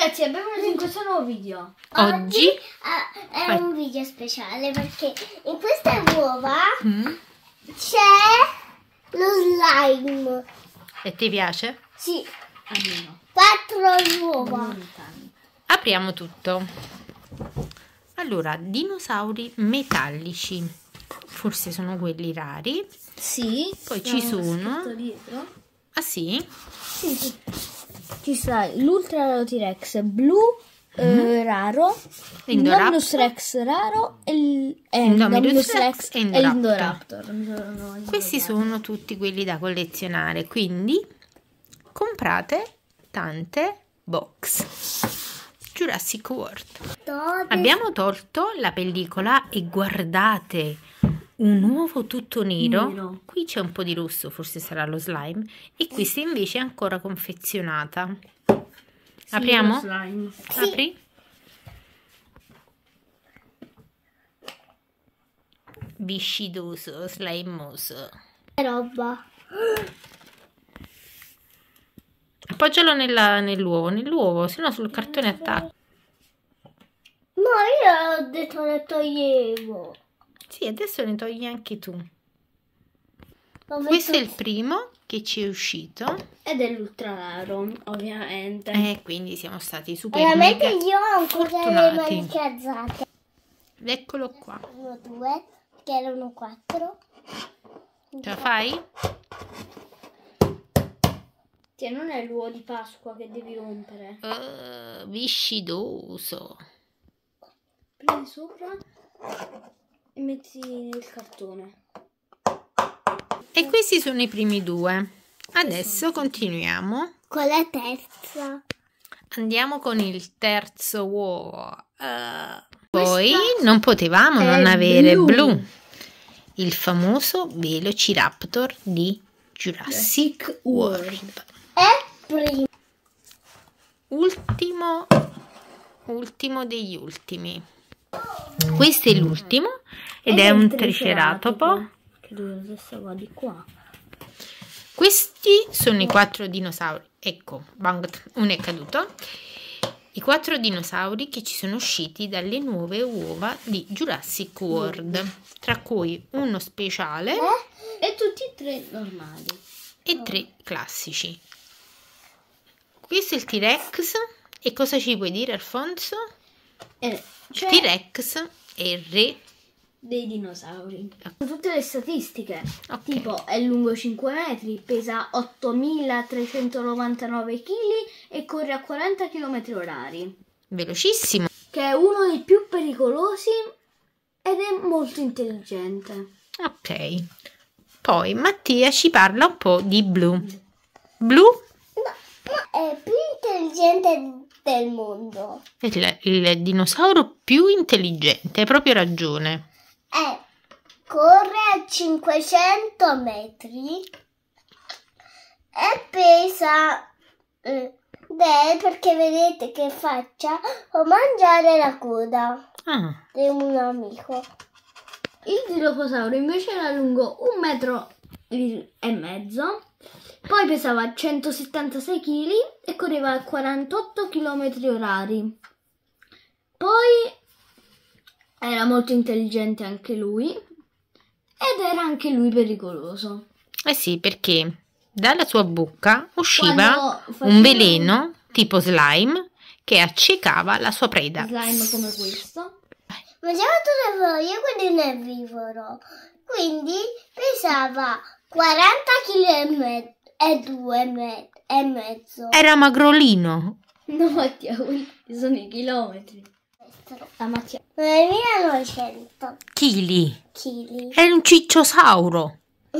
ragazzi, abbiamo preso in questo nuovo video. Oggi è un video speciale perché in queste uova c'è lo slime. E ti piace? Sì, Almeno. 4 uova. Apriamo tutto. Allora, dinosauri metallici. Forse sono quelli rari. Sì. Poi ci sono. Dietro. Ah sì? Sì, sì. Ci sta l'Ultra Raro T-Rex blu raro, Indoraptor. Indominus Rex raro e Indominus Rex e l'Indoraptor. Questi sono tutti quelli da collezionare, quindi comprate tante box. Jurassic World. Abbiamo tolto la pellicola e guardate, un uovo tutto nero. Qui c'è un po' di rosso, forse sarà lo slime, e questa invece è ancora confezionata. Sì, apriamo? Sì. Apri? Viscidoso, slimeoso. Roba. Appoggialo nell'uovo, se no sul cartone attacca. No, io ho detto le toglievo. Sì, adesso ne togli anche tu. Questo è il primo che ci è uscito. Ed è l'Ultra Raro, ovviamente. Quindi siamo stati super veramente mega io ho ancora le fortunati. maniche alzate. Eccolo qua. 1, 2, che erano 4. Ce la fai? Che non è l'uovo di Pasqua che devi rompere. Viscidoso. Prendi sopra e metti nel cartone. E questi sono i primi due. Adesso continuiamo. Con la terza. Andiamo con il terzo uovo. Poi non potevamo non avere blu. Il famoso Velociraptor di Jurassic World. È primo. Ultimo degli ultimi. Questo è l'ultimo ed è un triceratopo. Credo adesso va di qua. Questi sono i 4 dinosauri. Ecco, bang, uno è caduto. I 4 dinosauri che ci sono usciti dalle nuove uova di Jurassic World, tra cui uno speciale E tutti e 3 normali. e 3 classici. Questo è il T-Rex. E cosa ci puoi dire, Alfonso? Cioè, T-Rex è il re dei dinosauri. Tutte le statistiche. Ok. Tipo è lungo 5 metri, pesa 8.399 kg e corre a 40 km orari. Velocissimo. Che è uno dei più pericolosi ed è molto intelligente. Ok. Poi Mattia ci parla un po' di Blu. Blu È più intelligente del mondo. è il dinosauro più intelligente, hai proprio ragione. Corre a 500 metri e pesa perché vedete che faccia può mangiare la coda di un amico. Il Dilophosauro invece era lungo 1,5 metri, poi pesava 176 kg e correva a 48 km orari. Poi era molto intelligente anche lui ed era anche lui pericoloso. Eh sì, perché dalla sua bocca usciva Quando un veleno tipo slime che accecava la sua preda. Slime come questo. Mangiava tutte le foglie, quindi un erbivoro. Quindi pesava 40 kg e 2 e mezzo. Era magrolino. No, Mattia, quelli sono i chilometri. La Mattia. Nel 1900 Chili. kg. È un cicciosauro.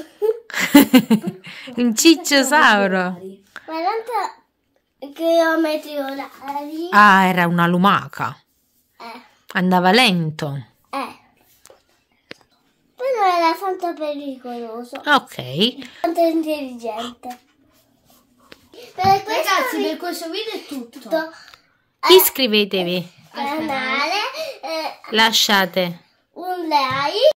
Un cicciosauro. 40 km orari. Ah, era una lumaca. Eh. Andava lento. Però era tanto pericoloso. Ok. Tanto intelligente. Per questo Ragazzi, per questo video è tutto. Iscrivetevi. canale Lasciate un like.